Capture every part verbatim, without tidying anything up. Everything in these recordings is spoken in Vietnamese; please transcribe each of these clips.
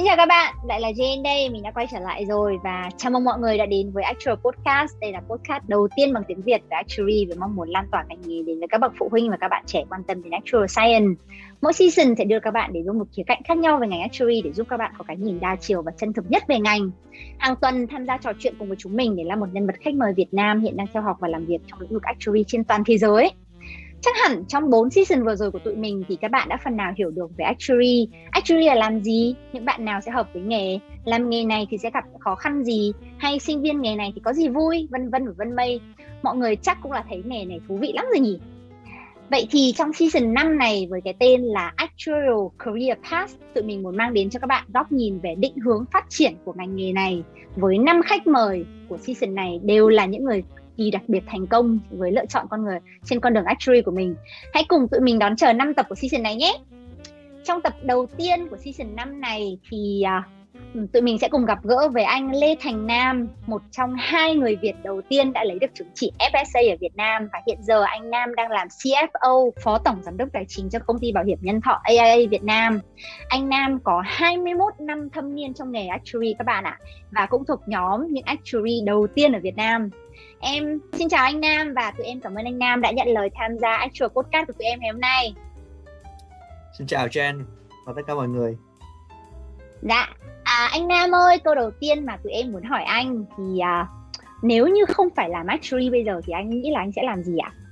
Xin chào các bạn, lại là Jane đây, mình đã quay trở lại rồi và chào mừng mọi người đã đến với Actual Podcast. Đây là podcast đầu tiên bằng tiếng Việt về Actuary với mong muốn lan tỏa ngành nghề đến với các bậc phụ huynh và các bạn trẻ quan tâm đến Actual Science. Mỗi season sẽ đưa các bạn đến với một khía cạnh khác nhau về ngành Actuary để giúp các bạn có cái nhìn đa chiều và chân thực nhất về ngành. Hàng tuần tham gia trò chuyện cùng với chúng mình để là một nhân vật khách mời Việt Nam hiện đang theo học và làm việc trong lĩnh vực Actuary trên toàn thế giới. Chắc hẳn trong bốn season vừa rồi của tụi mình thì các bạn đã phần nào hiểu được về Actuary. Actuary là làm gì? Những bạn nào sẽ hợp với nghề? Làm nghề này thì sẽ gặp khó khăn gì? Hay sinh viên nghề này thì có gì vui? Vân vân và vân mây. Mọi người chắc cũng là thấy nghề này thú vị lắm rồi nhỉ? Vậy thì trong season năm này với cái tên là Actuarial Career Path, tụi mình muốn mang đến cho các bạn góc nhìn về định hướng phát triển của ngành nghề này. Với năm khách mời của season này đều là những người kỳ đặc biệt thành công với lựa chọn con người trên con đường Actuary của mình. Hãy cùng tụi mình đón chờ năm tập của season này nhé. Trong tập đầu tiên của season năm này thì uh, tụi mình sẽ cùng gặp gỡ với anh Lê Thành Nam, một trong hai người Việt đầu tiên đã lấy được chứng chỉ ép ét a ở Việt Nam, và hiện giờ anh Nam đang làm xê ép ô, Phó Tổng Giám đốc Tài chính cho công ty bảo hiểm nhân thọ a i a Việt Nam. Anh Nam có hai mươi mốt năm thâm niên trong nghề Actuary các bạn ạ, và cũng thuộc nhóm những Actuary đầu tiên ở Việt Nam. Em xin chào anh Nam và tụi em cảm ơn anh Nam đã nhận lời tham gia Actual Podcast của tụi em ngày hôm nay. Xin chào Jen và tất cả mọi người. Dạ, à, anh Nam ơi, câu đầu tiên mà tụi em muốn hỏi anh thì à, nếu như không phải làm Actuary bây giờ thì anh nghĩ là anh sẽ làm gì ạ?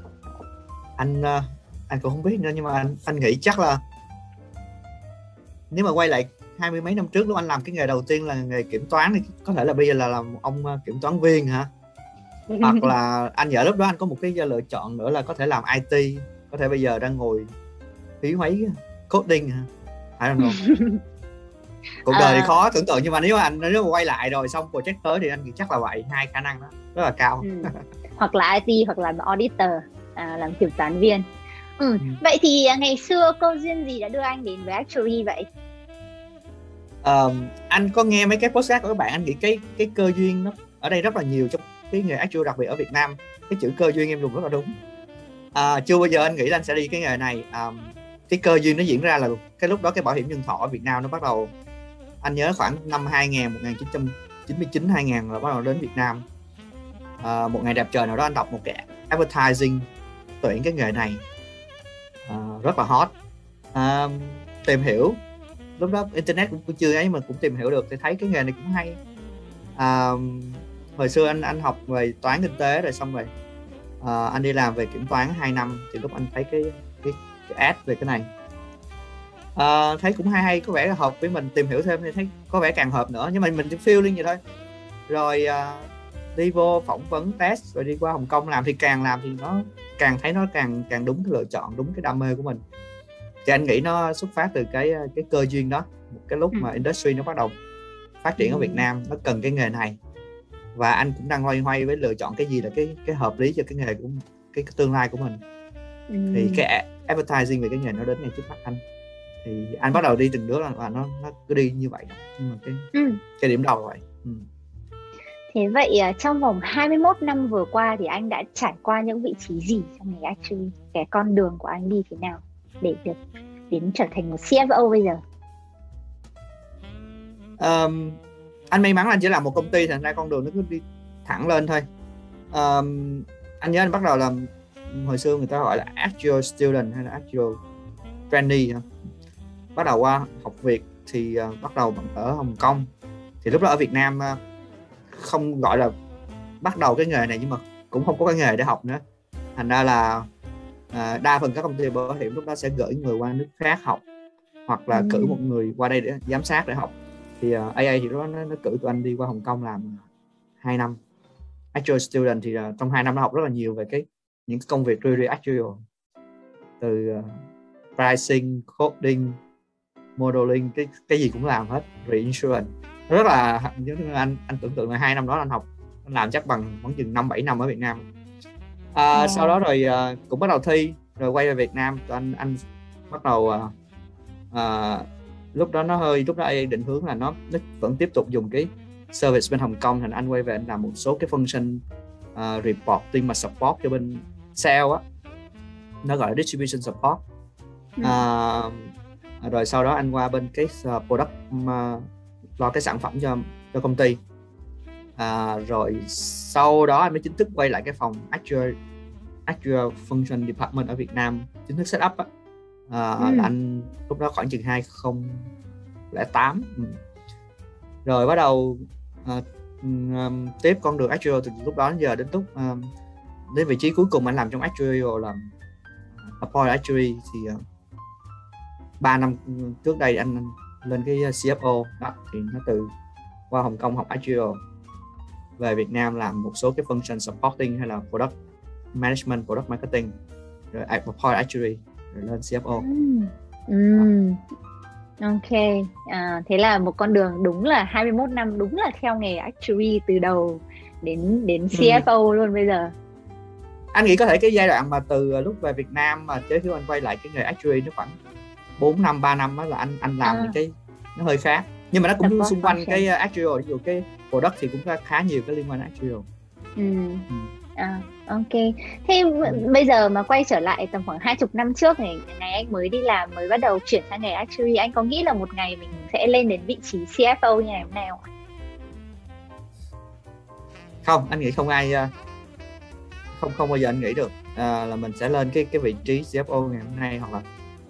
Anh uh, anh cũng không biết nữa, nhưng mà anh anh nghĩ chắc là nếu mà quay lại hai mươi mấy năm trước lúc anh làm cái nghề đầu tiên là nghề kiểm toán thì có thể là bây giờ là làm ông kiểm toán viên hả? Hoặc là anh nhớ lúc đó anh có một cái lựa chọn nữa là có thể làm i tê, có thể bây giờ đang ngồi phí mấy coding hả? I don't know. Cuộc đời thì khó tưởng tượng, nhưng mà nếu mà anh nếu mà quay lại rồi xong project tới thì anh nghĩ chắc là vậy, hai khả năng đó rất là cao. Ừ. Hoặc là i tê hoặc là auditor, à, làm kiểm toán viên. Ừ. Ừ. Vậy thì ngày xưa câu duyên gì đã đưa anh đến với Actuary vậy? Uh, anh có nghe mấy cái podcast của các bạn, anh nghĩ cái cái cơ duyên đó ở đây rất là nhiều trong cái nghề Actuary, đặc biệt ở Việt Nam. Cái chữ cơ duyên em dùng rất là đúng. À, chưa bao giờ anh nghĩ là anh sẽ đi cái nghề này. À, cái cơ duyên nó diễn ra là cái lúc đó cái bảo hiểm nhân thọ ở Việt Nam nó bắt đầu, anh nhớ khoảng năm hai nghìn, một nghìn chín trăm chín mươi chín hai nghìn là bắt đầu đến Việt Nam. À, một ngày đẹp trời nào đó anh đọc một cái advertising tuyển cái nghề này, à, rất là hot. À, tìm hiểu, lúc đó internet cũng chưa ấy mà cũng tìm hiểu được thì thấy cái nghề này cũng hay. À, hồi xưa anh anh học về toán kinh tế rồi xong rồi à, anh đi làm về kiểm toán hai năm thì lúc anh thấy cái cái, cái ad về cái này, à, thấy cũng hay hay, có vẻ là hợp với mình, tìm hiểu thêm thì thấy có vẻ càng hợp nữa, nhưng mà mình chỉ feel lên vậy thôi. Rồi à, đi vô phỏng vấn test rồi đi qua Hồng Kông làm thì càng làm thì nó càng thấy nó càng càng đúng cái lựa chọn, đúng cái đam mê của mình. Thì anh nghĩ nó xuất phát từ cái cái cơ duyên đó, một cái lúc mà industry nó bắt đầu phát triển ở Việt Nam, nó cần cái nghề này và anh cũng đang loay hoay với lựa chọn cái gì là cái cái hợp lý cho cái nghề của cái, cái tương lai của mình. Ừ. Thì cái advertising về cái nghề nó đến ngay trước mắt anh, thì anh bắt đầu đi từng bước và nó nó cứ đi như vậy. Nhưng mà cái ừ. cái điểm đầu là vậy. Ừ. Thế vậy trong vòng hai mươi mốt năm vừa qua thì anh đã trải qua những vị trí gì trong nghề Actuary? Cái con đường của anh đi thế nào để được đến trở thành một xê ép ô bây giờ? Um, anh may mắn là anh chỉ làm một công ty, thành ra con đường nó cứ đi thẳng lên thôi. Um, anh nhớ anh bắt đầu làm, hồi xưa người ta gọi là actual student hay là actual trainee, bắt đầu qua học việc thì uh, bắt đầu ở Hồng Kông. Thì lúc đó ở Việt Nam uh, không gọi là bắt đầu cái nghề này, nhưng mà cũng không có cái nghề để học nữa, thành ra là uh, đa phần các công ty bảo hiểm lúc đó sẽ gửi người qua nước khác học, hoặc là ừ. cử một người qua đây để giám sát để học. Thì uh, a i thì đó nó, nó cử tụi anh đi qua Hồng Kông làm hai năm actual student. Thì uh, trong hai năm nó học rất là nhiều về cái những công việc really actual, từ uh, pricing, coding, modeling, cái cái gì cũng làm hết, reinsurance. Rất là anh anh tưởng tượng là hai năm đó anh học, anh làm chắc bằng khoảng chừng năm bảy năm ở Việt Nam. Uh, yeah. Sau đó rồi uh, cũng bắt đầu thi, rồi quay về Việt Nam, tụi anh anh bắt đầu uh, uh, lúc đó nó hơi lúc đó anh định hướng là nó, nó vẫn tiếp tục dùng cái service bên Hồng Kông, thành anh quay về anh làm một số cái function uh, reporting mà support cho bên sale á, nó gọi là distribution support. ừ. uh, À, rồi sau đó anh qua bên cái uh, product uh, lo cái sản phẩm cho cho công ty. À, rồi sau đó anh mới chính thức quay lại cái phòng actual actual function department ở Việt Nam, chính thức set up á. À, ừ. Là anh lúc đó khoảng chừng hai không không tám. Ừ. Rồi bắt đầu uh, um, tiếp con đường actual từ lúc đó đến giờ đến lúc um, đến vị trí cuối cùng anh làm trong actual là appoint actuary. Thì uh, ba năm trước đây anh lên cái xê ép ô đó, thì nó từ qua Hồng Kông học actual về Việt Nam làm một số cái function supporting hay là product management, product marketing, rồi appoint actuary, rồi lên xê ép ô. Mm. Mm. Ok, à, thế là một con đường đúng là hai mươi mốt năm, đúng là theo nghề actuary từ đầu đến đến xê ép ô ừ. luôn bây giờ. Anh nghĩ có thể cái giai đoạn mà từ lúc về Việt Nam mà tới khi anh quay lại cái nghề actuary nó khoảng bốn năm, ba năm đó là anh anh làm à. những cái nó hơi khác. Nhưng mà nó cũng xung quanh cái actual, ví dụ cái product thì cũng có khá nhiều cái liên quan đến actual. Ừ. ừ. À, ok. Thế ừ. bây giờ mà quay trở lại tầm khoảng hai mươi năm trước thì ngày anh mới đi làm, mới bắt đầu chuyển sang nghề actuary, anh có nghĩ là một ngày mình sẽ lên đến vị trí xê ép ô như ngày hôm nay không? Không, anh nghĩ không ai không không bao giờ anh nghĩ được à, là mình sẽ lên cái cái vị trí xê ép ô ngày hôm nay, hoặc là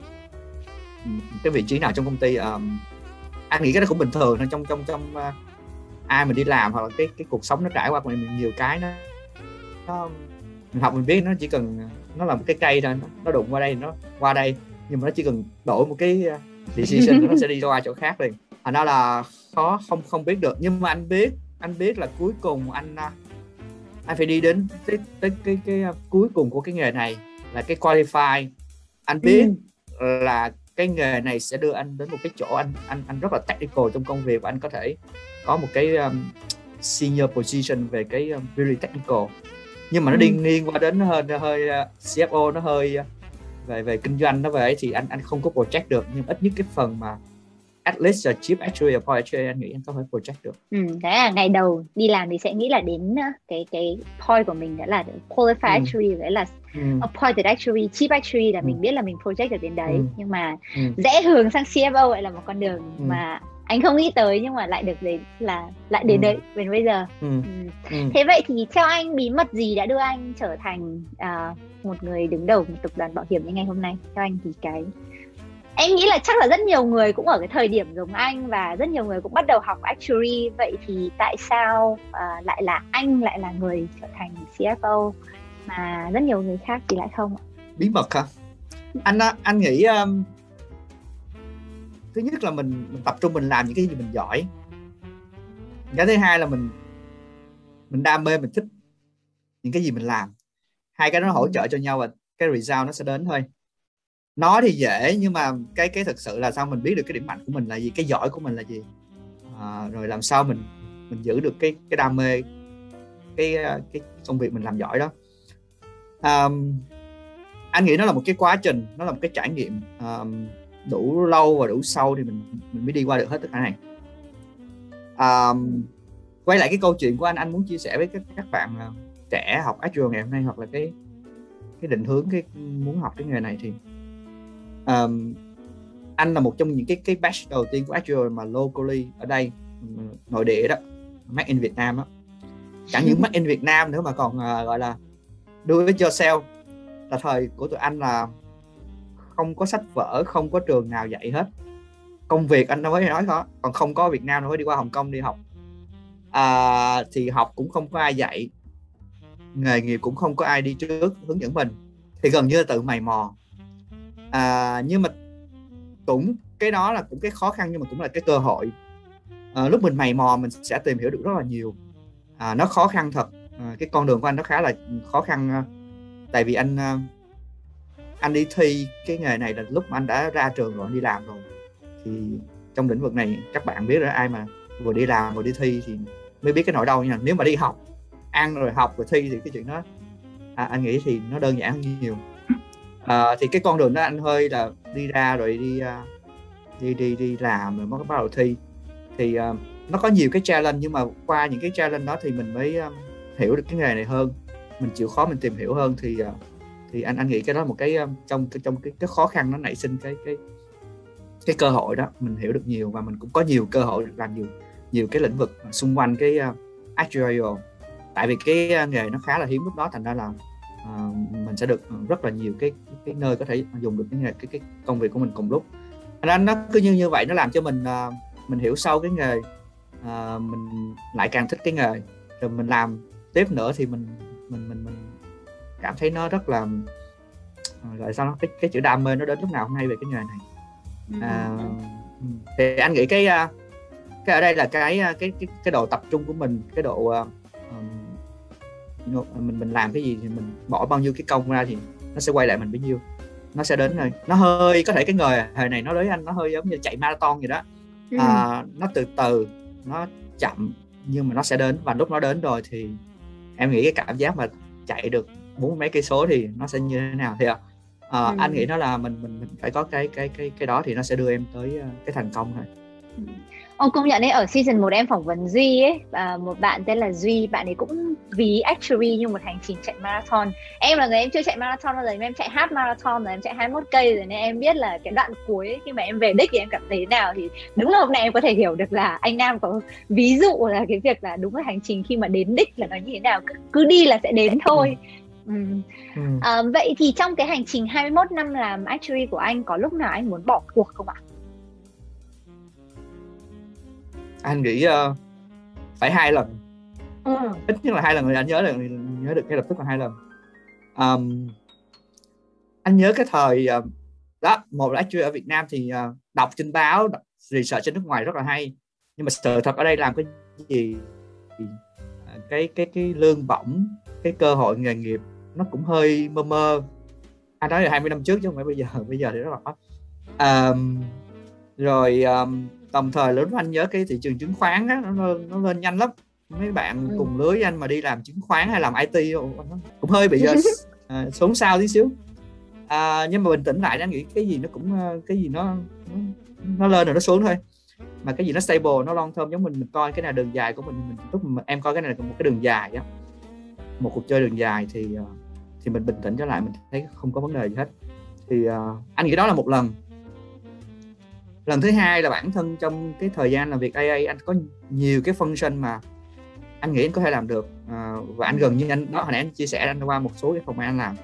cái vị trí nào trong công ty. Um, anh nghĩ cái đó cũng bình thường thôi, trong trong trong uh, ai mình đi làm hoặc là cái cái cuộc sống nó trải qua mình nhiều cái, nó, nó mình học mình biết nó chỉ cần nó là một cái cây thôi, nó, nó đụng qua đây nó qua đây, nhưng mà nó chỉ cần đổi một cái decision nó sẽ đi qua chỗ khác liền. Thành ra là khó không không biết được. Nhưng mà anh biết anh biết là cuối cùng anh anh phải đi đến tới tới cái, cái cái cuối cùng của cái nghề này là cái qualify. Anh biết ừ. là cái nghề này sẽ đưa anh đến một cái chỗ anh anh anh rất là technical trong công việc, và anh có thể có một cái um, senior position về cái um, really technical. Nhưng mà nó ừ. đi nghiêng qua đến nó hơi nó hơi uh, xê ép ô, nó hơi uh, về về kinh doanh, nó về ấy thì anh anh không có project được. Nhưng ít nhất cái phần mà at least là chief actuary or actuary anh nghĩ anh có thể project được. Ừ, thế là ngày đầu đi làm thì sẽ nghĩ là đến cái cái point của mình đã là qualified ừ. actuary, đấy là ừ. appointed actuary, chief actuary là ừ. mình biết là mình project được đến đấy. Ừ. Nhưng mà ừ. rẽ hướng sang xê ép ô lại là một con đường ừ. mà anh không nghĩ tới, nhưng mà lại được đến là lại đến ừ. đấy đến bây giờ. Ừ. Ừ. Ừ. Thế vậy thì theo anh, bí mật gì đã đưa anh trở thành uh, một người đứng đầu một tập đoàn bảo hiểm như ngày hôm nay? Theo anh thì cái em nghĩ là chắc là rất nhiều người cũng ở cái thời điểm giống anh, và rất nhiều người cũng bắt đầu học actuary. Vậy thì tại sao uh, lại là anh lại là người trở thành xê ép ô mà rất nhiều người khác thì lại không ạ? Bí mật hả? Anh anh nghĩ um, thứ nhất là mình, mình tập trung mình làm những cái gì mình giỏi. Cái thứ hai là mình mình đam mê, mình thích những cái gì mình làm. Hai cái đó nó hỗ trợ cho nhau và cái result nó sẽ đến thôi. Nói thì dễ, nhưng mà cái cái thực sự là sao mình biết được cái điểm mạnh của mình là gì, cái giỏi của mình là gì, à, rồi làm sao mình mình giữ được cái cái đam mê, cái cái công việc mình làm giỏi đó. À, anh nghĩ nó là một cái quá trình, nó là một cái trải nghiệm à, đủ lâu và đủ sâu thì mình mình mới đi qua được hết tất cả này. À, quay lại cái câu chuyện của anh, anh muốn chia sẻ với các các bạn trẻ học actual ngày hôm nay, hoặc là cái cái định hướng cái muốn học cái nghề này thì Um, anh là một trong những cái cái batch đầu tiên của actual mà locally ở đây, nội địa đó, made in Việt Nam đó. Chẳng những made in Việt Nam nữa mà còn uh, gọi là do it yourself. Là thời của tụi anh là không có sách vở, không có trường nào dạy hết. Công việc anh đâu có nói có, còn không có Việt Nam đâu, phải đi qua Hồng Kông đi học. À, thì học cũng không có ai dạy, nghề nghiệp cũng không có ai đi trước hướng dẫn mình, thì gần như là tự mày mò. À, nhưng mà cũng cái đó là cũng cái khó khăn, nhưng mà cũng là cái cơ hội. À, lúc mình mày mò mình sẽ tìm hiểu được rất là nhiều. À, nó khó khăn thật. À, cái con đường của anh nó khá là khó khăn, tại vì anh anh đi thi cái nghề này là lúc mà anh đã ra trường rồi, anh đi làm rồi. Thì trong lĩnh vực này các bạn biết đó, ai mà vừa đi làm vừa đi thi thì mới biết cái nỗi đau nha. Nếu mà đi học, ăn rồi học rồi thi thì cái chuyện đó à, anh nghĩ thì nó đơn giản hơn nhiều. À, thì cái con đường đó anh hơi là đi ra rồi đi đi đi đi làm rồi mới bắt đầu thi. Thì uh, nó có nhiều cái challenge, nhưng mà qua những cái challenge đó thì mình mới um, hiểu được cái nghề này hơn, mình chịu khó mình tìm hiểu hơn. Thì uh, thì anh anh nghĩ cái đó là một cái um, trong trong cái, cái khó khăn nó nảy sinh cái cái cái cơ hội đó, mình hiểu được nhiều và mình cũng có nhiều cơ hội làm nhiều nhiều cái lĩnh vực xung quanh cái uh, actuarial. Tại vì cái uh, nghề nó khá là hiếm lúc đó, thành ra là uh, mình sẽ được rất là nhiều cái cái nơi có thể dùng được cái nghề cái cái công việc của mình cùng lúc. Thành ra nó cứ như như vậy, nó làm cho mình uh, mình hiểu sâu cái nghề, uh, mình lại càng thích cái nghề, rồi mình làm tiếp nữa thì mình mình mình mình cảm thấy nó rất là uh, gọi sao nó cái cái chữ đam mê nó đến lúc nào không hay về cái nghề này. À, thì anh nghĩ cái cái ở đây là cái cái cái cái độ tập trung của mình, cái độ uh, mình mình làm cái gì thì mình bỏ bao nhiêu cái công ra thì nó sẽ quay lại mình bấy nhiêu, nó sẽ đến rồi. Nó hơi có thể cái nghề thời này nó đối với anh nó hơi giống như chạy marathon vậy đó. À, nó từ từ, nó chậm nhưng mà nó sẽ đến, và lúc nó đến rồi thì em nghĩ cái cảm giác mà chạy được bốn mấy cây số thì nó sẽ như thế nào thì à, ừ. anh nghĩ nó là mình mình mình phải có cái cái cái cái đó thì nó sẽ đưa em tới cái thành công thôi. Ừ. Ông công nhận ấy, ở season một em phỏng vấn Duy ấy, và một bạn tên là Duy, bạn ấy cũng ví actuary như một hành trình chạy marathon. Em là người em chưa chạy marathon bao giờ, nhưng em chạy half marathon rồi, em chạy hai mươi mốt cây rồi, nên em biết là cái đoạn cuối ấy, khi mà em về đích thì em cảm thấy thế nào. Thì đúng là hôm nay em có thể hiểu được là anh Nam có ví dụ là cái việc là đúng là hành trình khi mà đến đích là nó như thế nào, cứ, cứ đi là sẽ đến thôi. Ừ. Ừ. À, vậy thì trong cái hành trình hai mươi mốt năm làm actuary của anh, có lúc nào anh muốn bỏ cuộc không ạ? Anh nghĩ uh, phải hai lần, ừ. ít nhất là hai lần rồi anh nhớ là nhớ được ngay lập tức là hai lần. Um, anh nhớ cái thời uh, đó, một là actuary ở Việt Nam thì uh, đọc trên báo, đọc research trên nước ngoài rất là hay, nhưng mà sự thật ở đây làm cái gì, cái cái cái lương bổng, cái cơ hội nghề nghiệp nó cũng hơi mơ mơ. Anh nói là hai mươi năm trước chứ không phải bây giờ, bây giờ thì rất là khó. Um, rồi um, đồng thời lúc anh nhớ cái thị trường chứng khoán á, nó, nó lên nhanh lắm. Mấy bạn ừ. cùng lứa với anh mà đi làm chứng khoán hay làm i tê cũng hơi bị uh, xuống sao tí xíu. Uh, nhưng mà bình tĩnh lại, anh nghĩ cái gì nó cũng uh, cái gì nó, nó nó lên rồi nó xuống thôi. Mà cái gì nó stable, nó long term, giống mình mình coi cái nào đường dài của mình, mình lúc mà em coi cái này là một cái đường dài á, một cuộc chơi đường dài thì uh, thì mình bình tĩnh trở lại, mình thấy không có vấn đề gì hết. Thì uh, anh nghĩ đó là một lần. Lần thứ hai là bản thân trong cái thời gian làm việc a a anh có nhiều cái function mà anh nghĩ anh có thể làm được, à, và anh gần như anh đó hồi nãy anh chia sẻ anh qua một số cái phòng anh làm,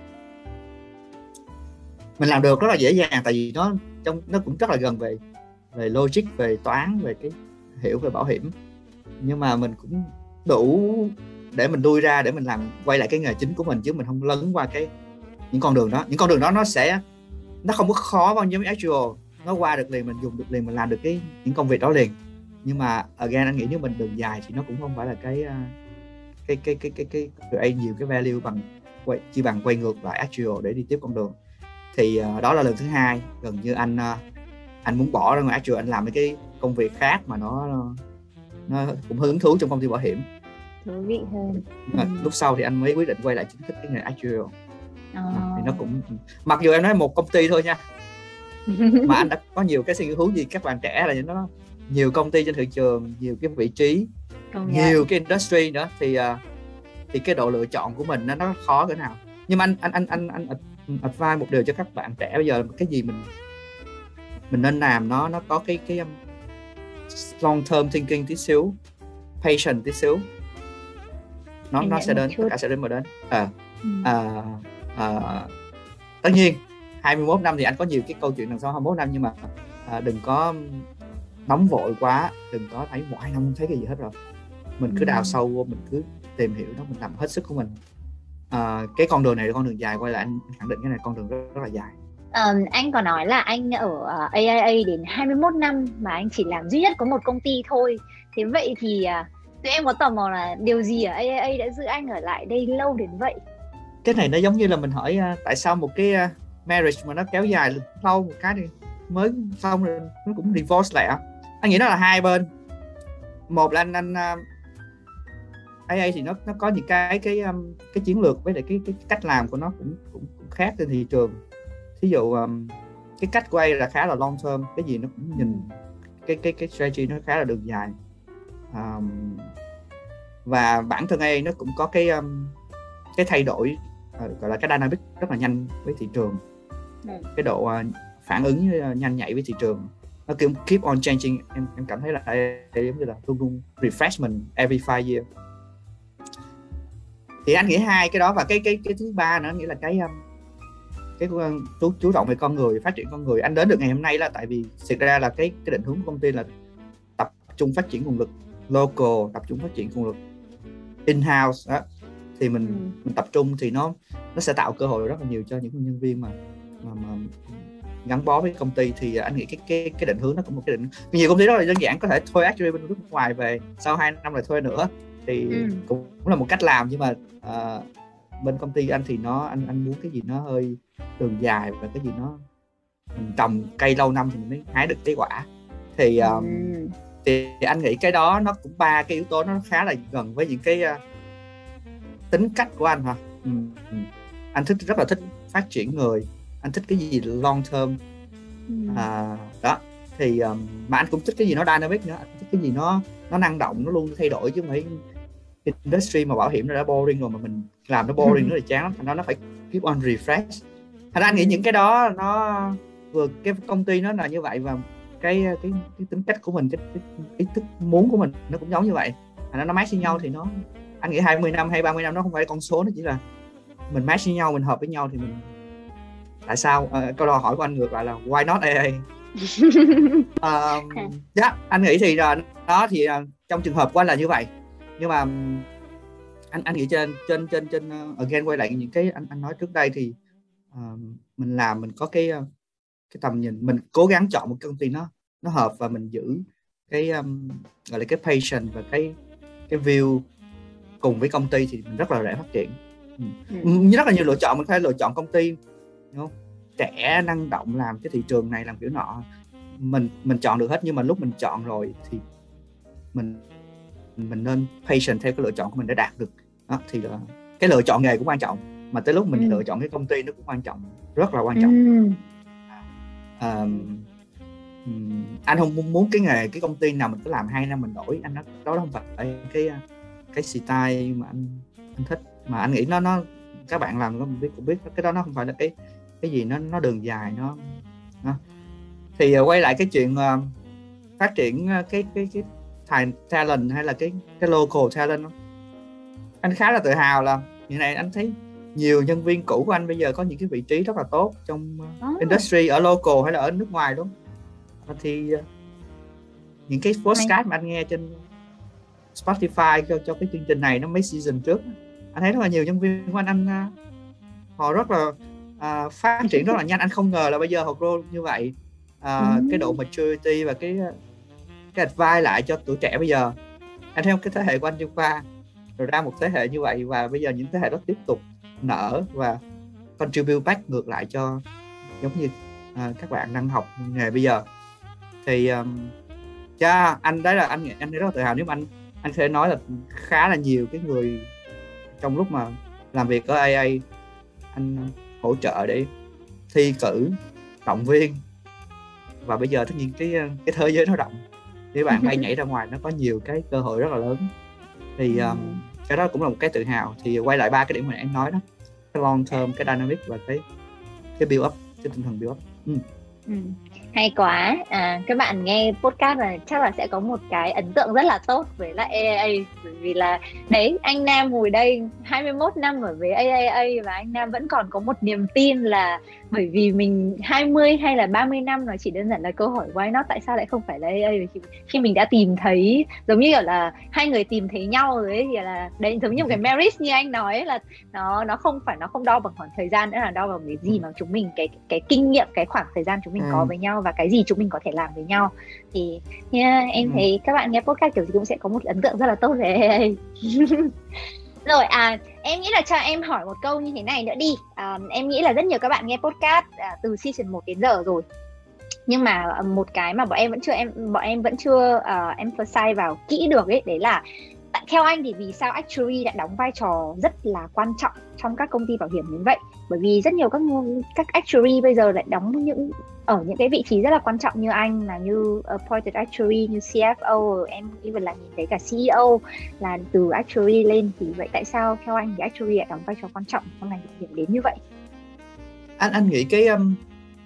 mình làm được rất là dễ dàng, tại vì nó trong nó cũng rất là gần về về logic, về toán, về cái hiểu về bảo hiểm, nhưng mà mình cũng đủ để mình đuôi ra để mình làm quay lại cái nghề chính của mình, chứ mình không lấn qua cái những con đường đó. Những con đường đó nó sẽ nó không có khó bao nhiêu với actual, nó qua được liền, mình dùng được liền, mình làm được cái những công việc đó liền. Nhưng mà again anh nghĩ nếu mình đường dài thì nó cũng không phải là cái cái cái cái cái cái create nhiều cái value bằng quay, chỉ bằng quay ngược lại actual để đi tiếp con đường. Thì uh, đó là lần thứ hai gần như anh uh, anh muốn bỏ ra ngoài actual, anh làm cái công việc khác mà nó nó cũng hứng thú trong công ty bảo hiểm, thú vị hơn. Ừ. Lúc sau thì anh mới quyết định quay lại chính thức cái nghề actual. À. Thì nó cũng, mặc dù em nói một công ty thôi nha, mà anh đã có nhiều cái suy nghĩ hướng gì các bạn trẻ là nó nhiều công ty trên thị trường, nhiều cái vị trí, Công nhiều nhận. cái industry nữa, thì uh, thì cái độ lựa chọn của mình nó nó khó cỡ nào. Nhưng mà anh anh anh anh anh advise một điều cho các bạn trẻ bây giờ, cái gì mình mình nên làm nó nó có cái cái um, long term thinking tí xíu, patient tí xíu, nó anh nó sẽ đến, tất cả sẽ đến mà đến. À, ừ. à, à, tất nhiên hai mươi mốt năm thì anh có nhiều cái câu chuyện đằng sau hai mươi mốt năm, nhưng mà à, đừng có nóng vội quá, đừng có thấy một hai năm không thấy cái gì hết rồi. Mình cứ đào sâu vô, mình cứ tìm hiểu nó, mình làm hết sức của mình. À, cái con đường này là con đường dài, quay lại anh khẳng định cái này con đường rất, rất là dài. À, anh có nói là anh ở a i a đến hai mươi mốt năm mà anh chỉ làm duy nhất có một công ty thôi. Thế vậy thì tụi em có tò mò là điều gì ở a i a đã giữ anh ở lại đây lâu đến vậy? Cái này nó giống như là mình hỏi uh, tại sao một cái uh, marriage mà nó kéo dài lâu một cái thì mới xong rồi nó cũng divorce lại à? Anh nghĩ nó là hai bên. Một là anh anh uh, a i thì nó nó có những cái cái um, cái chiến lược với lại cái cái cách làm của nó cũng cũng, cũng khác trên thị trường. Thí dụ um, cái cách quay là khá là long term, cái gì nó cũng nhìn cái cái cái strategy nó khá là đường dài. Um, và bản thân a i nó cũng có cái um, cái thay đổi uh, gọi là cái dynamic rất là nhanh với thị trường, ừ. cái độ uh, phản ứng uh, nhanh nhạy với thị trường. nó kiểu keep on changing. Em em cảm thấy là giống như là luôn luôn refreshment every five years. Thì anh nghĩ hai cái đó, và cái cái cái thứ ba nữa nghĩa là cái cái chú chú trọng về con người, phát triển con người. Anh đến được ngày hôm nay là tại vì thực ra là cái cái định hướng của công ty là tập trung phát triển nguồn lực local, tập trung phát triển nguồn lực in-house đó. Thì mình ừ. mình tập trung thì nó nó sẽ tạo cơ hội rất là nhiều cho những nhân viên mà mà, mà gắn bó với công ty. Thì anh nghĩ cái cái cái định hướng nó cũng một cái định. Nhiều công ty rất là đơn giản, có thể thuê actually bên nước ngoài về sau hai năm lại thuê nữa, thì ừ. cũng là một cách làm. Nhưng mà uh, bên công ty anh thì nó anh anh muốn cái gì nó hơi đường dài, và cái gì nó mình trồng cây lâu năm thì mình mới hái được cái quả. Thì um, ừ. thì anh nghĩ cái đó nó cũng ba cái yếu tố nó khá là gần với những cái uh, tính cách của anh hả. Ừ. Ừ. Anh thích rất là thích phát triển người, anh thích cái gì long term. ừ. à, đó thì um, mà anh cũng thích cái gì nó dynamic nữa, anh thích cái gì nó nó năng động, nó luôn thay đổi, chứ không phải industry mà bảo hiểm nó đã boring rồi mà mình làm nó boring nó là chán lắm. Thành ra nó phải keep on refresh. Thành ra anh nghĩ những cái đó nó vừa cái công ty nó là như vậy, và cái cái cái tính cách của mình, cái cái ý thức muốn của mình nó cũng giống như vậy. Thành ra nó match với nhau thì nó, anh nghĩ hai mươi năm hay ba mươi năm nó không phải con số, nó chỉ là mình match với nhau, mình hợp với nhau thì mình. Tại sao? À, câu đòi hỏi của anh ngược lại là why not a a? um, yeah, anh nghĩ thì uh, đó thì uh, trong trường hợp của anh là như vậy. Nhưng mà um, anh anh nghĩ trên trên trên trên uh, again quay lại những cái anh anh nói trước đây thì uh, mình làm mình có cái uh, cái tầm nhìn, mình cố gắng chọn một công ty nó nó hợp, và mình giữ cái um, gọi là cái patient và cái cái view cùng với công ty thì mình rất là dễ phát triển. ừ. Ừ. Rất là nhiều lựa chọn, mình có thể lựa chọn công ty đúng không? Trẻ, năng động, làm cái thị trường này làm kiểu nọ, mình mình chọn được hết. Nhưng mà lúc mình chọn rồi thì mình mình nên patient theo cái lựa chọn của mình để đạt được đó. Thì là cái lựa chọn nghề cũng quan trọng, mà tới lúc mình ừ. lựa chọn cái công ty nó cũng quan trọng, rất là quan trọng. ừ. à, um, anh không muốn cái nghề cái công ty nào mình cứ làm hai năm mình đổi. Anh nói đó không phải cái cái style mà anh anh thích, mà anh nghĩ nó nó các bạn làm có biết cũng biết cái đó nó không phải là cái cái gì nó nó đường dài nó, nó. Thì uh, quay lại cái chuyện uh, phát triển uh, cái cái cái tài talent hay là cái cái local talent đó. Anh khá là tự hào là hiện nay anh thấy nhiều nhân viên cũ của anh bây giờ có những cái vị trí rất là tốt trong uh, industry ở local hay là ở nước ngoài đúng không? Thì uh, những cái podcast mà anh nghe trên Spotify cho, cho cái chương trình này nó mấy season trước, anh thấy rất là nhiều nhân viên của anh anh uh, họ rất là uh, phát triển rất là nhanh. Anh không ngờ là bây giờ họ grow như vậy. Uh, ừ. Cái độ maturity và cái cái advice lại cho tuổi trẻ bây giờ. Anh thấy cái thế hệ của anh đi qua rồi ra một thế hệ như vậy, và bây giờ những thế hệ đó tiếp tục nở và contribute back ngược lại cho giống như uh, các bạn đang học nghề bây giờ. Thì um, cha anh đấy là anh anh rất là tự hào. Nếu mà anh anh có thể nói là khá là nhiều cái người trong lúc mà làm việc ở a a anh hỗ trợ để thi cử, động viên, và bây giờ tất nhiên cái cái thế giới nó rộng, thì bạn bay nhảy ra ngoài nó có nhiều cái cơ hội rất là lớn. Thì um, cái đó cũng là một cái tự hào. Thì quay lại ba cái điểm mà em nói đó, cái long term, cái dynamic và cái cái build up, cái tinh thần build up. ừ. Ừ. Hay quá. À, các bạn nghe podcast là chắc là sẽ có một cái ấn tượng rất là tốt với lại a a, bởi vì là đấy, anh Nam ngồi đây hai mươi mốt năm ở với a a và anh Nam vẫn còn có một niềm tin là bởi vì mình hai mươi hay là ba mươi năm, nó chỉ đơn giản là câu hỏi why not, tại sao lại không phải là a a. Khi, khi mình đã tìm thấy, giống như kiểu là hai người tìm thấy nhau rồi ấy, thì là đấy, giống như một cái marriage như anh nói ấy, là nó nó không phải, nó không đo bằng khoảng thời gian nữa, là đo bằng cái gì mà chúng mình, cái cái kinh nghiệm, cái khoảng thời gian chúng mình ừ. có với nhau, và cái gì chúng mình có thể làm với nhau. Thì yeah, em ừ. thấy các bạn nghe podcast kiểu gì cũng sẽ có một ấn tượng rất là tốt về a a. Rồi, à, em nghĩ là cho em hỏi một câu như thế này nữa đi. à, Em nghĩ là rất nhiều các bạn nghe podcast à, từ season một đến giờ rồi, nhưng mà một cái mà bọn em vẫn chưa em bọn em vẫn chưa uh, emphasize vào kỹ được ấy, đấy là theo anh thì vì sao actuary đã đóng vai trò rất là quan trọng trong các công ty bảo hiểm đến vậy? Bởi vì rất nhiều các các actuary bây giờ lại đóng những ở những cái vị trí rất là quan trọng như anh, là như appointed actuary, như xê ép ô, em even là nhìn thấy cả xê e ô là từ actuary lên. Thì vậy tại sao theo anh thì actuary lại đóng vai trò quan trọng trong ngành bảo hiểm đến như vậy? Anh anh nghĩ cái um,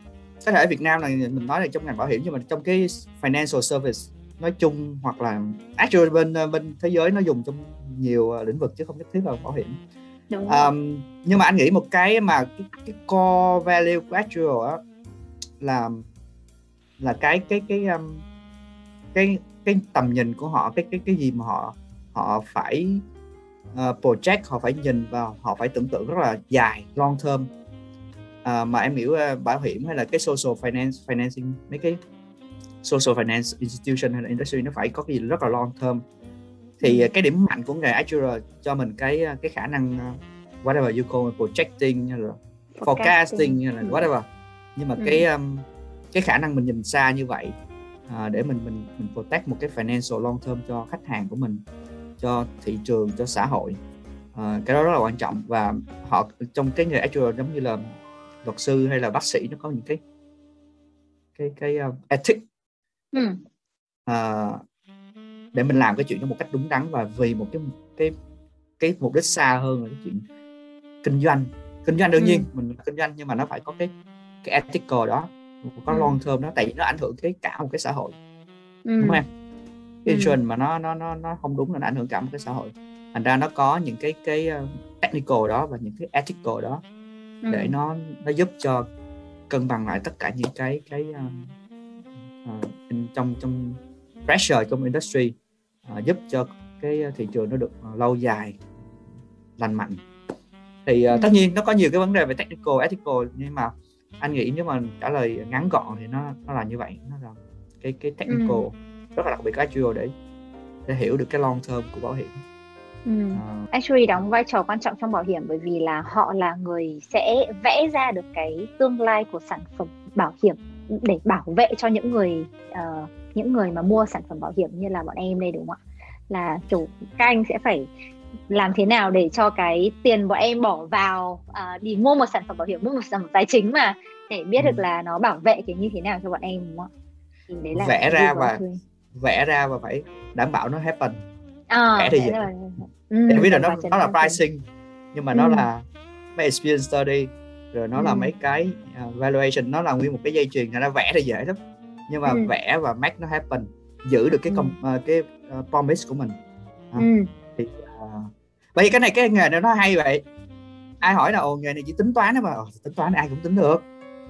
có thể ở Việt Nam là mình nói là trong ngành bảo hiểm, nhưng mà trong cái financial service nói chung, hoặc là actually bên bên thế giới nó dùng trong nhiều lĩnh vực chứ không nhất thiết là bảo hiểm. Đúng um, nhưng mà anh nghĩ một cái mà cái, cái core value của actual á là là cái cái cái um, cái cái tầm nhìn của họ, cái cái cái gì mà họ họ phải uh, project, họ phải nhìn vào, họ phải tưởng tượng rất là dài, long term. Uh, mà em hiểu uh, bảo hiểm hay là cái social finance financing, mấy cái social finance institution hay là industry nó phải có cái gì rất là long term. Thì uh, cái điểm mạnh của nghề actuary cho mình cái cái khả năng uh, whatever you call it, projecting hay là forecasting hay là whatever. Nhưng mà ừ. cái um, cái khả năng mình nhìn xa như vậy uh, để mình mình mình protect một cái financial long term cho khách hàng của mình, cho thị trường, cho xã hội, uh, cái đó rất là quan trọng. Và họ trong cái nghề actuary giống như là luật sư hay là bác sĩ, nó có những cái cái cái uh, ethics ừ. uh, để mình làm cái chuyện đó một cách đúng đắn và vì một cái cái cái mục đích xa hơn là cái chuyện kinh doanh. Kinh doanh đương ừ. nhiên mình là kinh doanh, nhưng mà nó phải có cái cái ethical đó, có ừ. long term đó, tại vì nó ảnh hưởng cái cả một cái xã hội, ừ. đúng không em? Cái insurance ừ. mà nó nó nó nó không đúng là nó ảnh hưởng cả một cái xã hội. Thành ra nó có những cái cái technical đó và những cái ethical đó ừ. để nó nó giúp cho cân bằng lại tất cả những cái cái uh, uh, trong trong pressure trong industry, uh, giúp cho cái thị trường nó được uh, lâu dài, lành mạnh. Thì uh, ừ. tất nhiên nó có nhiều cái vấn đề về technical, ethical, nhưng mà anh nghĩ nếu mà trả lời ngắn gọn thì nó nó là như vậy. Nó là cái cái technical ừ. rất là đặc biệt của actuary để để hiểu được cái long term của bảo hiểm. Ừ. Uh, actuary đóng vai trò quan trọng trong bảo hiểm bởi vì là họ là người sẽ vẽ ra được cái tương lai của sản phẩm bảo hiểm để bảo vệ cho những người uh, những người mà mua sản phẩm bảo hiểm như là bọn em đây, đúng không ạ? Là kiểu các anh sẽ phải làm thế nào để cho cái tiền bọn em bỏ vào uh, đi mua một sản phẩm bảo hiểm, mua một sản phẩm tài chính mà để biết ừ. được là nó bảo vệ cái như thế nào cho bọn em, đúng không ạ? Thì đấy là vẽ ra và vẽ ra và phải đảm bảo nó happen. À, vẽ thì vậy. Ừ, em biết là nó nó là pricing, nhưng mà ừ. nó là mấy experience study, rồi nó ừ. là mấy cái uh, valuation, nó là nguyên một cái dây chuyền. Nó vẽ thì dễ lắm, nhưng mà ừ. vẽ và make nó happen, giữ được cái công, ừ. uh, cái uh, promise của mình. Uh, ừ. Thì uh, bởi vì cái này cái nghề này nó hay vậy. Ai hỏi là ồ nghề này chỉ tính toán đó mà, ồ, tính toán ai cũng tính được.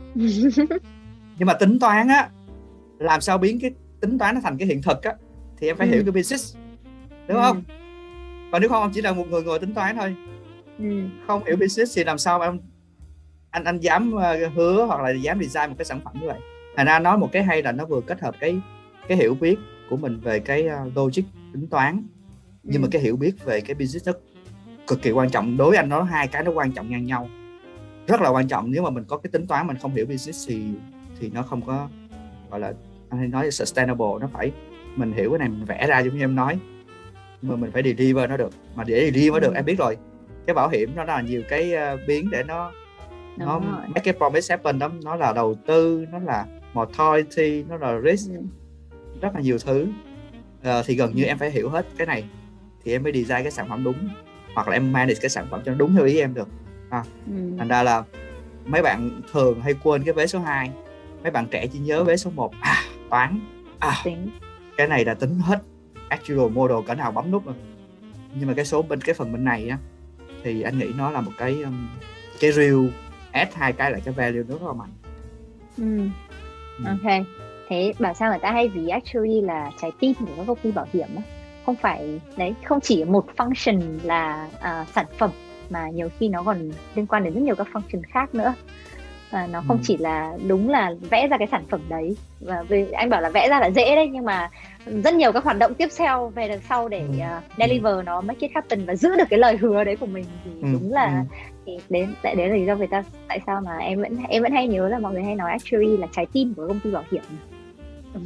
Nhưng mà tính toán á, làm sao biến cái tính toán nó thành cái hiện thực á, thì em phải ừ. hiểu cái business, đúng ừ. không? Còn nếu không em chỉ là một người ngồi tính toán thôi, ừ. không hiểu business thì làm sao em anh anh dám hứa hoặc là dám design một cái sản phẩm như vậy. Thành ra nói một cái hay là nó vừa kết hợp cái cái hiểu biết của mình về cái logic tính toán, ừ. nhưng mà cái hiểu biết về cái business nó cực kỳ quan trọng. Đối với anh, nó hai cái nó quan trọng ngang nhau, rất là quan trọng. Nếu mà mình có cái tính toán mình không hiểu business thì thì nó không có, gọi là anh hay nói sustainable. Nó phải mình hiểu cái này mình vẽ ra giống như em nói, mà mình phải deliver nó được. Mà để deliver ừ. được em biết rồi, cái bảo hiểm nó là nhiều cái uh, biến để nó Đúng nó rồi. Make cái promise happen đó. Nó là đầu tư, nó là mortality, nó là risk, ừ. rất là nhiều thứ. Uh, thì gần như ừ. em phải hiểu hết cái này thì em mới design cái sản phẩm đúng, hoặc là em manage cái sản phẩm cho nó đúng theo ý em được. À, ừ. Thành ra là mấy bạn thường hay quên cái vế số hai. Mấy bạn trẻ chỉ nhớ vế số một, à toán, à tính. Cái này là tính hết actual model cỡ nào bấm nút rồi. Nhưng mà cái số bên cái phần bên này á, thì anh nghĩ nó là một cái um, cái real add hai cái lại cái value nó rất là mạnh. ừ. ừ. Ok. Thế bảo sao người ta hay ví actually là trái tim của các công ty bảo hiểm á? Không phải đấy, không chỉ một function là uh, sản phẩm, mà nhiều khi nó còn liên quan đến rất nhiều các function khác nữa. À, nó không ừ. chỉ là đúng là vẽ ra cái sản phẩm đấy, và về, anh bảo là vẽ ra là dễ đấy, nhưng mà rất nhiều các hoạt động tiếp theo về đằng sau để uh, deliver ừ. nó, make it happen và giữ được cái lời hứa đấy của mình thì ừ. đúng là ừ. thì đến tại đấy là lý do người ta tại sao mà em vẫn em vẫn hay nhớ là mọi người hay nói actually là trái tim của công ty bảo hiểm. ừ.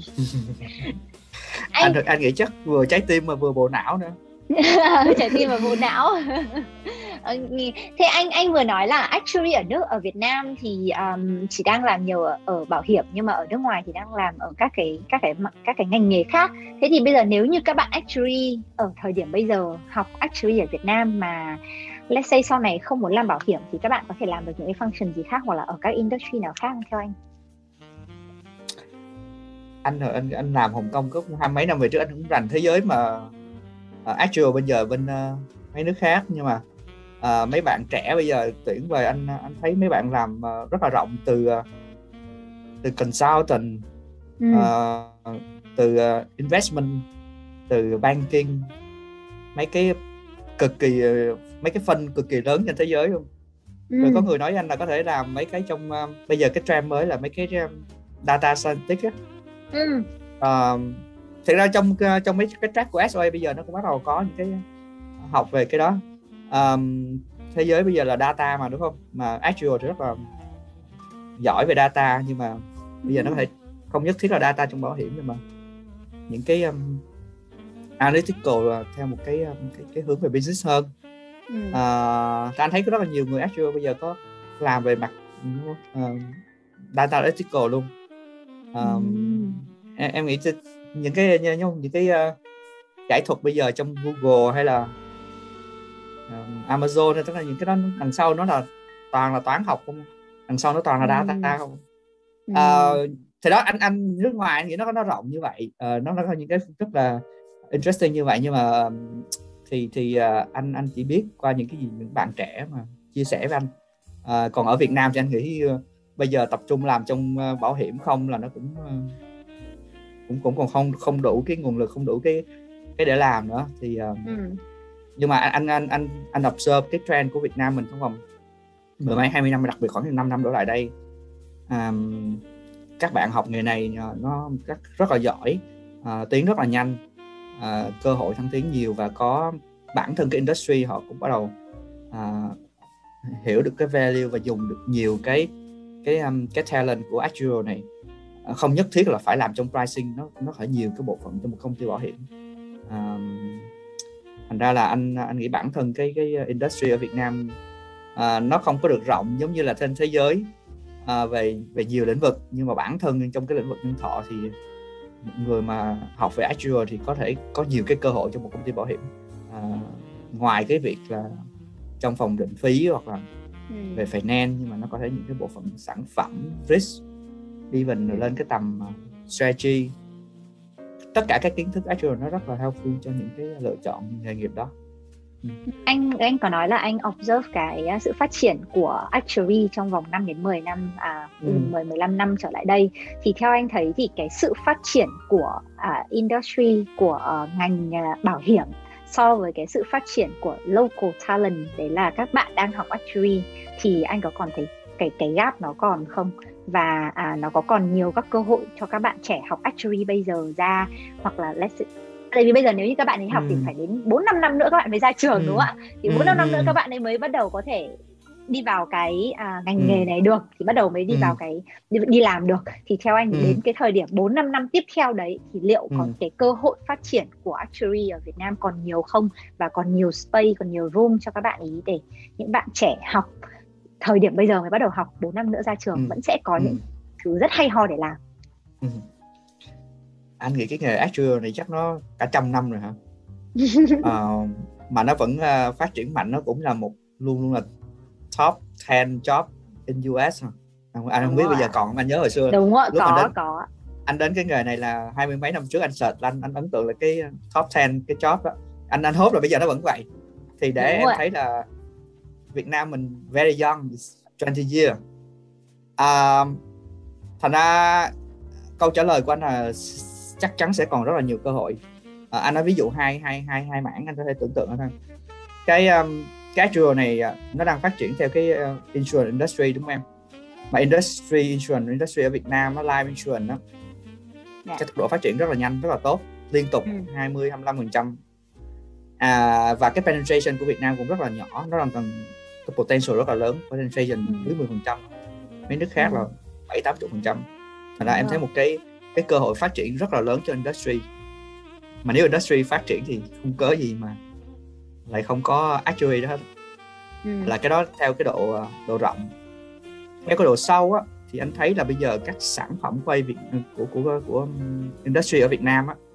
anh anh, anh nghĩ chắc vừa trái tim mà vừa bộ não nữa. Trái tim và bộ não. Thế anh anh vừa nói là actually ở nước ở Việt Nam thì um, chỉ đang làm nhiều ở, ở bảo hiểm, nhưng mà ở nước ngoài thì đang làm ở các cái các cái các cái ngành nghề khác. Thế thì bây giờ nếu như các bạn actually ở thời điểm bây giờ học actually ở Việt Nam mà let's say sau này không muốn làm bảo hiểm thì các bạn có thể làm được những cái function gì khác, hoặc là ở các industry nào khác theo anh? anh anh anh làm Hồng Kông có hai mấy năm về trước, anh cũng rành thế giới mà uh, actual bây giờ bên uh, mấy nước khác, nhưng mà uh, mấy bạn trẻ bây giờ tuyển về anh anh thấy mấy bạn làm uh, rất là rộng, từ uh, từ consultant, ừ. uh, từ uh, investment, từ banking, mấy cái cực kỳ mấy cái fund cực kỳ lớn trên thế giới luôn. Ừ. Rồi có người nói với anh là có thể làm mấy cái trong uh, bây giờ cái trend mới là mấy cái um, data scientist á. Ừ. Uh, thực ra trong uh, trong mấy cái track của ét o a bây giờ nó cũng bắt đầu có những cái học về cái đó. Um, thế giới bây giờ là data mà, đúng không? Mà actual thì rất là giỏi về data, nhưng mà bây giờ nó có thể không nhất thiết là data trong bảo hiểm, nhưng mà những cái um, analytical là theo một cái, um, cái cái hướng về business hơn. Ừ. Uh, anh thấy có rất là nhiều người actual bây giờ có làm về mặt uh, data analytical luôn. Um, ừ. em, em nghĩ những cái những cái uh, giải thuật bây giờ trong Google hay là uh, Amazon, tức là những cái đó đằng sau nó là toàn là toán học không, đằng sau nó toàn là data không. Ừ. Uh, thì đó, anh anh nước ngoài anh nghĩ nó nó rộng như vậy, uh, nó nó có những cái rất là interesting như vậy, nhưng mà thì thì uh, anh anh chỉ biết qua những cái gì những bạn trẻ mà chia sẻ với anh. Uh, còn ở Việt Nam thì anh nghĩ uh, bây giờ tập trung làm trong uh, bảo hiểm không là nó cũng uh, cũng cũng còn không không đủ cái nguồn lực, không đủ cái cái để làm nữa. Thì uh, ừ. nhưng mà anh anh anh anh observe cái trend của Việt Nam mình trong vòng mười mấy hai mươi năm, đặc biệt khoảng năm năm đổ lại đây, um, các bạn học nghề này nó rất, rất là giỏi, uh, tiến rất là nhanh, uh, cơ hội thăng tiến nhiều, và có bản thân cái industry họ cũng bắt đầu uh, hiểu được cái value và dùng được nhiều cái cái um, cái talent của actual này. Uh, không nhất thiết là phải làm trong pricing, nó nó phải nhiều cái bộ phận trong một công ty bảo hiểm. Uh, thành ra là anh anh nghĩ bản thân cái cái industry ở Việt Nam uh, nó không có được rộng giống như là trên thế giới uh, về về nhiều lĩnh vực, nhưng mà bản thân trong cái lĩnh vực nhân thọ thì người mà học về actual thì có thể có nhiều cái cơ hội trong một công ty bảo hiểm. Uh, ngoài cái việc là trong phòng định phí hoặc là ừ. về finance, nhưng mà nó có thể những cái bộ phận sản phẩm, risk, even ừ. lên cái tầm uh, strategy. Tất cả các kiến thức actual nó rất là helpful cho những cái lựa chọn nghề nghiệp đó. Ừ. Anh anh có nói là anh observe cái sự phát triển của actuary trong vòng năm đến mười năm, à, ừ. mười mười lăm năm trở lại đây. Thì theo anh thấy thì cái sự phát triển của uh, industry, của uh, ngành uh, bảo hiểm so với cái sự phát triển của local talent, đấy là các bạn đang học actuary, thì anh có còn thấy cái cái gap nó còn không? Và à, nó có còn nhiều các cơ hội cho các bạn trẻ học actuary bây giờ ra, hoặc là let's say, tại vì bây giờ nếu như các bạn ấy học ừ. thì phải đến bốn năm năm nữa các bạn mới ra trường, ừ. đúng không ạ? Thì bốn năm ừ. năm nữa các bạn ấy mới bắt đầu có thể đi vào cái à, ngành ừ. nghề này được, thì bắt đầu mới đi ừ. vào cái đi, đi làm được. Thì theo anh ừ. đến cái thời điểm bốn năm năm tiếp theo đấy thì liệu ừ. có cái cơ hội phát triển của actuary ở Việt Nam còn nhiều không, và còn nhiều space, còn nhiều room cho các bạn ý để những bạn trẻ học thời điểm bây giờ mới bắt đầu học, bốn năm nữa ra trường ừ. vẫn sẽ có ừ. những thứ rất hay ho để làm. ừ. Anh nghĩ cái nghề actual này chắc nó cả trăm năm rồi hả? uh, mà nó vẫn uh, phát triển mạnh, nó cũng là một luôn luôn là top ten job in u ét. Anh, anh không biết bây giờ còn không, anh nhớ hồi xưa đúng rồi, có đến, có anh đến cái nghề này là hai mươi mấy năm trước, anh search anh anh ấn tượng là cái top ten cái job đó. Anh anh hốt là bây giờ nó vẫn vậy. Thì để đúng em rồi. Thấy là Việt Nam mình very young, twenty years. Uh, thành ra câu trả lời của anh là chắc chắn sẽ còn rất là nhiều cơ hội. Uh, anh nói ví dụ hai hai hai hai mảng anh có thể tưởng tượng thôi. Cái um, cái actual này uh, nó đang phát triển theo cái uh, insurance industry, đúng không em? Mà industry insurance industry ở Việt Nam, nó life insurance đó, yeah. cái tốc độ phát triển rất là nhanh, rất là tốt, liên tục ừ. hai mươi hai mươi lăm phần trăm. À, và cái penetration của Việt Nam cũng rất là nhỏ, nó đang cần cái potential rất là lớn, penetration ừ. dưới mười phần trăm, mấy nước khác ừ. là bảy tám mươi phần trăm. Thành ra ừ. em thấy một cái cái cơ hội phát triển rất là lớn cho industry. Mà nếu industry phát triển thì không cớ gì mà lại không có actuary đó hết. Ừ. Là cái đó theo cái độ độ rộng. Theo cái độ sâu á, thì anh thấy là bây giờ các sản phẩm quay Việt của của của industry ở Việt Nam á,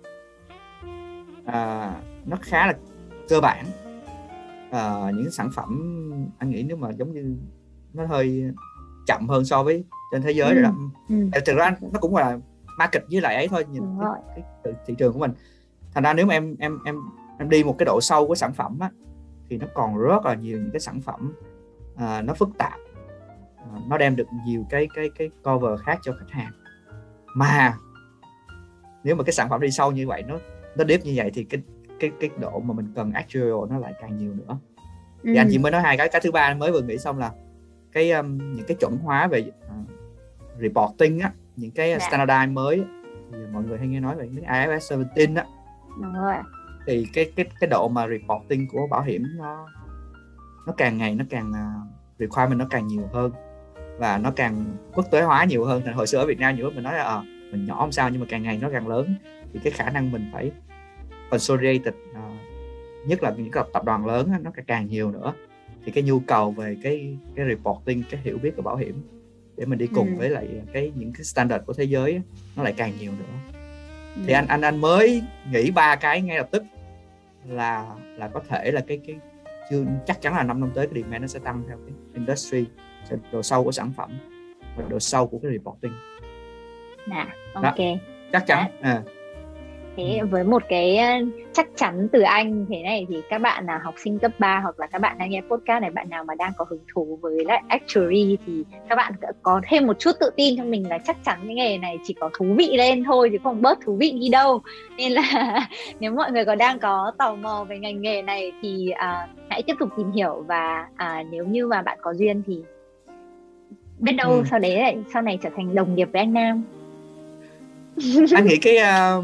à, nó khá là cơ bản. À, những sản phẩm anh nghĩ nếu mà giống như nó hơi chậm hơn so với trên thế giới ừ. rồi đó. Ừ. Thực ra nó cũng là market với lại ấy thôi, nhìn Đúng cái, rồi. cái, cái thị trường của mình. Thành ra nếu mà em em em em đi một cái độ sâu của sản phẩm á, thì nó còn rất là nhiều những cái sản phẩm à, nó phức tạp, à, nó đem được nhiều cái cái cái cover khác cho khách hàng. Mà nếu mà cái sản phẩm đi sâu như vậy, nó nó deep như vậy, thì cái cái cái độ mà mình cần actuarial nó lại càng nhiều nữa. Thì Ừ. anh chỉ mới nói hai cái. Cái thứ ba mới vừa nghĩ xong là cái um, những cái chuẩn hóa về uh, reporting á, những cái Dạ. standardized mới á, thì mọi người hay nghe nói về cái i ép ес mười bảy á, Đúng rồi. thì cái cái cái độ mà reporting của bảo hiểm nó nó càng ngày nó càng uh, requirement nó càng nhiều hơn, và nó càng quốc tế hóa nhiều hơn. Hồi xưa ở Việt Nam nhiều lúc mình nói là à, mình nhỏ không sao, nhưng mà càng ngày nó càng lớn, thì cái khả năng mình phải consolidated, uh, nhất là những tập đoàn lớn nó càng nhiều nữa, thì cái nhu cầu về cái cái reporting, cái hiểu biết của bảo hiểm để mình đi cùng ừ. với lại cái những cái standard của thế giới nó lại càng nhiều nữa. Ừ. Thì anh anh anh mới nghĩ ba cái ngay lập tức là là có thể là cái cái chưa chắc chắn là năm năm tới cái demand nó sẽ tăng theo cái industry, độ sâu của sản phẩm và độ sâu của cái reporting. Dạ, ok. Đó, chắc chắn. À. Thế với một cái chắc chắn từ anh thế này, thì các bạn là học sinh cấp ba hoặc là các bạn đang nghe podcast này, bạn nào mà đang có hứng thú với lại actuary, thì các bạn có thêm một chút tự tin trong mình là chắc chắn cái nghề này chỉ có thú vị lên thôi chứ không bớt thú vị đi đâu. Nên là nếu mọi người có đang có tò mò về ngành nghề này thì à, hãy tiếp tục tìm hiểu, và à, nếu như mà bạn có duyên thì biết đâu ừ. sau đấy lại sau này trở thành đồng nghiệp với anh Nam. Anh nghĩ cái uh...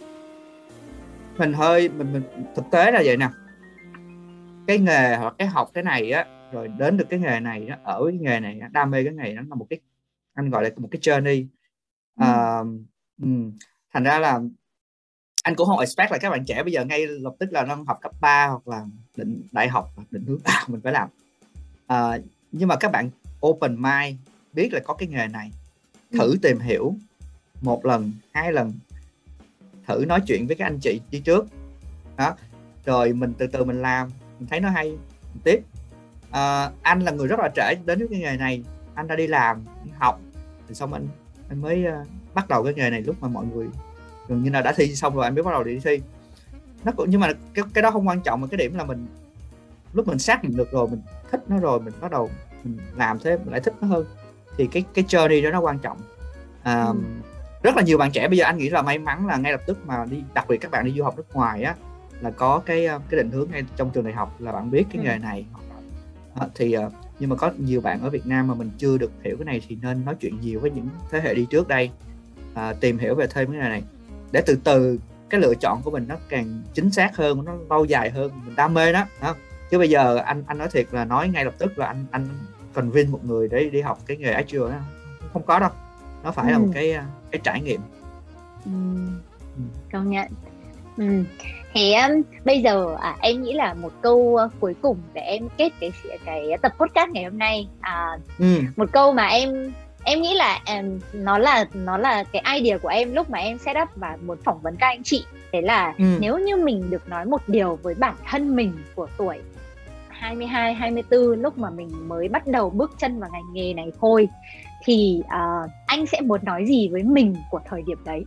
mình hơi mình, mình thực tế là vậy nè, cái nghề hoặc cái học cái này á, rồi đến được cái nghề này á, ở cái nghề này đam mê cái nghề nó là một cái, anh gọi là một cái journey. ừ. À, um, thành ra là anh cũng không expect là các bạn trẻ bây giờ ngay lập tức là đang học cấp ba hoặc là định đại học định hướng à, mình phải làm. À, nhưng mà các bạn open mind, biết là có cái nghề này, thử ừ. tìm hiểu một lần hai lần, thử nói chuyện với các anh chị đi trước đó, rồi mình từ từ mình làm, mình thấy nó hay mình tiếp. À, anh là người rất là trễ đến với cái nghề này, anh đã đi làm đi học rồi xong anh anh mới uh, bắt đầu cái nghề này lúc mà mọi người gần như là đã thi xong rồi anh mới bắt đầu đi thi. Nó cũng, nhưng mà cái, cái đó không quan trọng, mà cái điểm là mình lúc mình xác định được rồi, mình thích nó rồi, mình bắt đầu mình làm thế mình lại thích nó hơn, thì cái cái journey đó nó quan trọng. À, ừ. Rất là nhiều bạn trẻ bây giờ anh nghĩ là may mắn là ngay lập tức mà đi, đặc biệt các bạn đi du học nước ngoài á, là có cái cái định hướng ngay trong trường đại học là bạn biết cái nghề này. À, thì nhưng mà có nhiều bạn ở Việt Nam mà mình chưa được hiểu cái này, thì nên nói chuyện nhiều với những thế hệ đi trước đây, à, tìm hiểu về thêm cái nghề này để từ từ cái lựa chọn của mình nó càng chính xác hơn, nó lâu dài hơn, mình đam mê đó, đó. Chứ bây giờ anh anh nói thiệt là nói ngay lập tức là anh anh convince một người để đi học cái nghề actual đó không có đâu, nó phải ừ. là một cái cái trải nghiệm. ừ. Ừ. Công nhận. ừ. Thế um, bây giờ à, em nghĩ là một câu uh, cuối cùng để em kết cái cái tập podcast ngày hôm nay. À, ừ. Một câu mà em em nghĩ là um, nó là nó là cái idea của em lúc mà em set up và muốn phỏng vấn các anh chị. Thế là ừ. nếu như mình được nói một điều với bản thân mình của tuổi hai mươi hai, hai mươi tư, lúc mà mình mới bắt đầu bước chân vào ngành nghề này thôi, thì uh, anh sẽ muốn nói gì với mình của thời điểm đấy?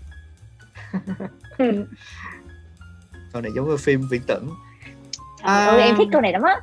ừ. Câu này giống như phim viễn tưởng. À, ơi, em thích câu này lắm á.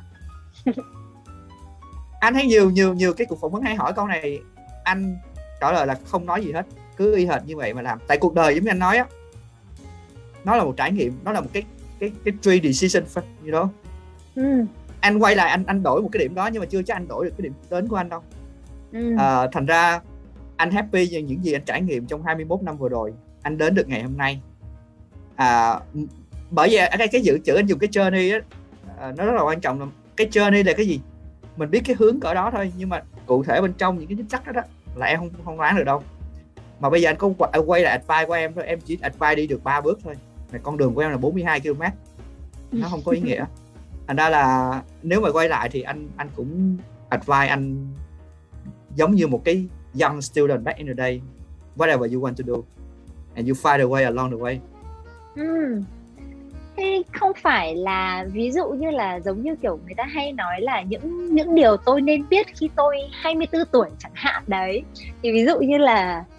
Anh thấy nhiều nhiều nhiều cái cuộc phỏng vấn hay hỏi câu này, anh trả lời là không nói gì hết, cứ y hệt như vậy mà làm. Tại cuộc đời giống như anh nói á, nó là một trải nghiệm, nó là một cái cái cái tree decision như đó. Ừ. Anh quay lại anh anh đổi một cái điểm đó, nhưng mà chưa chắc anh đổi được cái điểm đến của anh đâu. Ừ. À, thành ra anh happy với những gì anh trải nghiệm trong hai mươi mốt năm vừa rồi, anh đến được ngày hôm nay. À, bởi vì cái cái dự chữ anh dùng cái journey á, à, nó rất là quan trọng. Là cái journey là cái gì, mình biết cái hướng cỡ đó thôi, nhưng mà cụ thể bên trong những cái chính sách đó, đó là em không không đoán được đâu. Mà bây giờ anh có quay lại advice của em thôi, em chỉ advice đi được ba bước thôi, mà con đường của em là bốn mươi hai ki lô mét, nó không có ý nghĩa. Thành ra là nếu mà quay lại thì anh anh cũng advice anh giống như một cái young student back in the day, whatever you want to do and you find a way along the way. Ừ. Thế không phải là ví dụ như là giống như kiểu người ta hay nói là những những điều tôi nên biết khi tôi hai mươi tư tuổi chẳng hạn đấy, thì ví dụ như là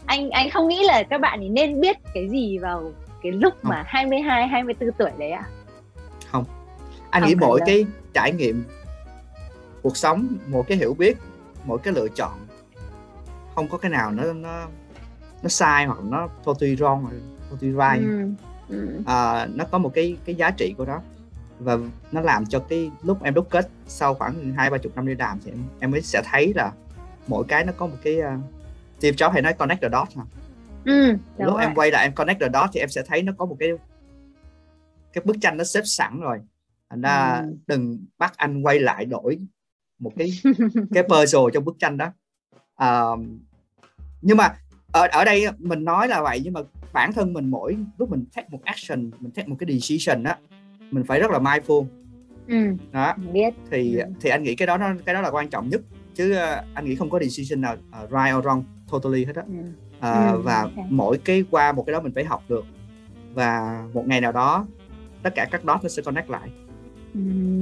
anh anh không nghĩ là các bạn ấy nên biết cái gì vào cái lúc Không. mà hai mươi hai, hai mươi bốn tuổi đấy ạ? Không, anh Không nghĩ hẳn mỗi đâu. cái trải nghiệm cuộc sống, mỗi cái hiểu biết, mỗi cái lựa chọn, không có cái nào nó nó nó sai hoặc nó totally wrong hoặc totally right. Ừ. Ừ. À, nó có một cái cái giá trị của nó, và nó làm cho cái lúc em đúc kết sau khoảng hai ba chục năm đi làm thì em em mới sẽ thấy là mỗi cái nó có một cái uh, Steve Jobs hay nói connect the dots. Ừ, Lúc rồi. em quay lại em connect the dots thì em sẽ thấy nó có một cái cái bức tranh nó xếp sẵn rồi. Thành ra Ừ. đừng bắt anh quay lại đổi một cái cái puzzle trong bức tranh đó. À, nhưng mà ở ở đây mình nói là vậy, nhưng mà bản thân mình mỗi lúc mình take một action, mình take một cái decision đó, mình phải rất là mindful. Ừ, Đó biết. thì Ừ. thì anh nghĩ cái đó nó cái đó là quan trọng nhất, chứ uh, anh nghĩ không có decision nào uh, right or wrong totally hết á. Ừ. Uh, Ừ, và okay. mỗi cái qua một cái đó mình phải học được, và một ngày nào đó tất cả các dot nó sẽ connect lại. Ừ.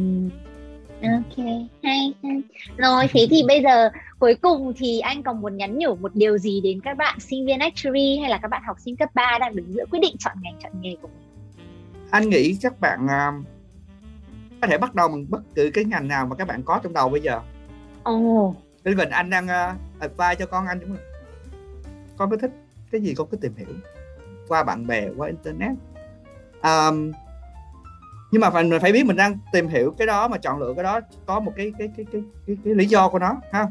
Ok, hay, hay. Rồi, thế thì bây giờ cuối cùng thì anh còn muốn nhắn nhủ một điều gì đến các bạn sinh viên actuary hay là các bạn học sinh cấp ba đang đứng giữa quyết định chọn ngành, chọn nghề của mình? Anh nghĩ các bạn uh, có thể bắt đầu bằng bất cứ cái ngành nào mà các bạn có trong đầu bây giờ. Ồ. Oh. Even anh đang uh, advise cho con anh, đúng không? Con có thích cái gì con cứ tìm hiểu qua bạn bè, qua internet. Um, nhưng mà mình phải biết mình đang tìm hiểu cái đó, mà chọn lựa cái đó có một cái cái cái cái cái, cái lý do của nó ha.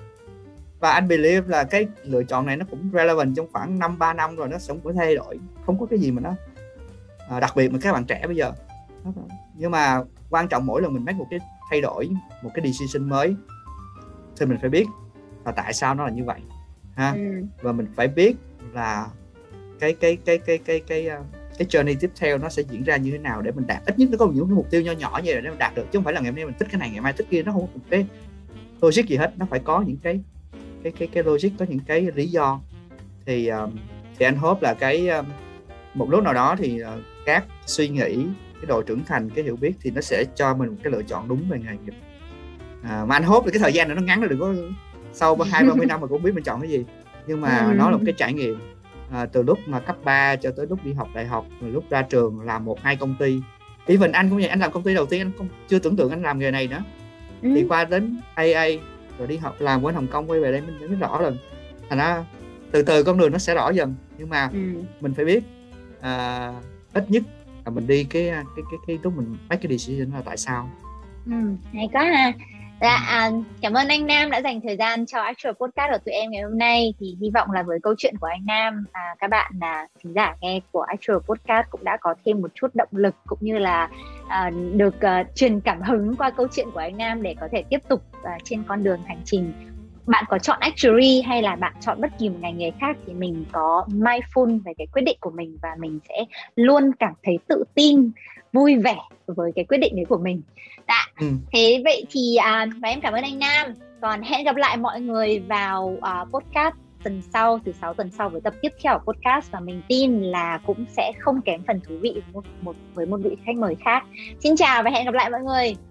Và anh believe là cái lựa chọn này nó cũng relevant trong khoảng năm ba năm rồi, nó sẽ không có thay đổi, không có cái gì mà nó à, đặc biệt mà các bạn trẻ bây giờ. Nhưng mà quan trọng mỗi lần mình make một cái thay đổi, một cái decision mới thì mình phải biết là tại sao nó là như vậy ha. Ừ. Và mình phải biết là cái cái cái cái cái cái cái cái journey tiếp theo nó sẽ diễn ra như thế nào để mình đạt, ít nhất nó có những cái mục tiêu nho nhỏ như vậy để mình đạt được, chứ không phải là ngày hôm nay mình thích cái này ngày mai thích kia, nó không có một cái logic gì hết. Nó phải có những cái cái cái cái logic, có những cái lý do. Thì um, thì anh hope là cái um, một lúc nào đó thì uh, các suy nghĩ, cái độ trưởng thành, cái hiểu biết thì nó sẽ cho mình một cái lựa chọn đúng về nghề nghiệp. À, mà anh hope là cái thời gian này nó ngắn, nó đừng có sau hai ba mươi năm mà cũng không biết mình chọn cái gì. Nhưng mà ừ. nó là một cái trải nghiệm. À, từ lúc mà cấp ba cho tới lúc đi học đại học, rồi lúc ra trường làm một hai công ty. Even anh cũng vậy, anh làm công ty đầu tiên anh không chưa tưởng tượng anh làm nghề này nữa. Ừ. Thì qua đến a a rồi đi học làm bên Hồng Kông, quay về đây mình mới rõ rồi. Thành ra từ từ con đường nó sẽ rõ dần, nhưng mà ừ. mình phải biết à, ít nhất là mình đi cái cái cái cái lúc mình make cái decision là tại sao. Ừ, hay quá ha. Dạ, à, cảm ơn anh Nam đã dành thời gian cho Actual Podcast của tụi em ngày hôm nay. Thì hy vọng là với câu chuyện của anh Nam, à, các bạn là thính giả nghe của Actual Podcast cũng đã có thêm một chút động lực, cũng như là à, được uh, truyền cảm hứng qua câu chuyện của anh Nam để có thể tiếp tục uh, trên con đường hành trình. Bạn có chọn Actuary hay là bạn chọn bất kỳ một ngành nghề khác thì mình có mindful về cái quyết định của mình, và mình sẽ luôn cảm thấy tự tin, vui vẻ với cái quyết định đấy của mình. Dạ. Ừ. Thế vậy thì à, và em cảm ơn anh Nam. Còn hẹn gặp lại mọi người vào uh, podcast tuần sau, từ sáu tuần sau với tập tiếp theo của podcast, và mình tin là cũng sẽ không kém phần thú vị với một, một, với một vị khách mời khác. Xin chào và hẹn gặp lại mọi người.